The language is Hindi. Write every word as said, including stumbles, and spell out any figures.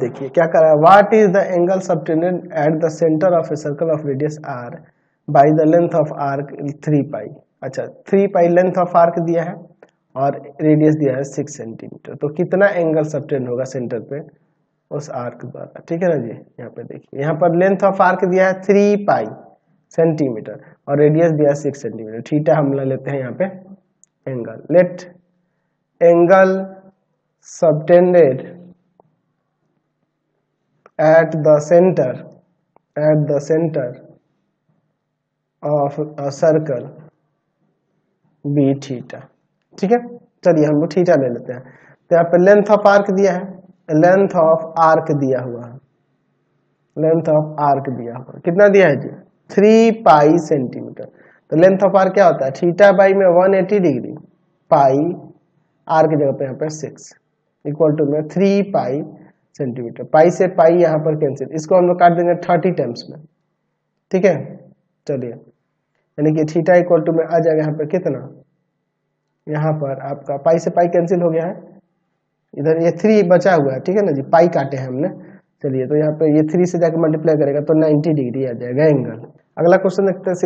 देखिए क्या कर रहा है, what is the angle subtended at the centre of a circle of radius R by the length of arc three pi. अच्छा, three pi length of arc दिया है और रेडियस दिया है सिक्स सेंटीमीटर, तो कितना एंगल सबटेंड होगा सेंटर पे उस आर्क द्वारा। ठीक है ना जी, यहाँ पे देखिए, यहाँ पर लेंथ ऑफ आर्क दिया है थ्री पाई सेंटीमीटर और रेडियस दिया है सिक्स सेंटीमीटर। थीटा हम लेते हैं यहाँ पे angle. Let angle subtended at the centre at the centre of a circle be theta. ठीक है, चलिए हम लोग थीटा ले लेते हैं। तो यहाँ पे लेंथ ऑफ आर्क दिया है, लेंथ ऑफ आर्क दिया हुआ है, लेंथ ऑफ आर्क दिया हुआ कितना दिया है जी, थ्री पाई सेंटीमीटर। तो लेंथ ऑफ आर्क क्या होता है, थीटा बाई में one eighty degree, pi R की जगह पे यहाँ पे सिक्स इक्वल टू में थ्री पाई सेंटीमीटर। पाई से पाई यहाँ पर कैंसिल, इसको हम लोग काट देंगे थर्टी टाइम्स में। ठीक है, चलिए, यानी कि थीटा इक्वल टू में आ जाएगा यहाँ पे कितना, यहाँ पर आपका पाई से पाई कैंसिल हो गया है, इधर ये थ्री बचा हुआ है। ठीक है ना जी, पाई काटे हैं हमने। चलिए, तो यहाँ पे ये थ्री से जाकर मल्टीप्लाई करेगा तो नाइन्टी डिग्री आ जाएगा एंगल। अगला क्वेश्चन देखते हैं।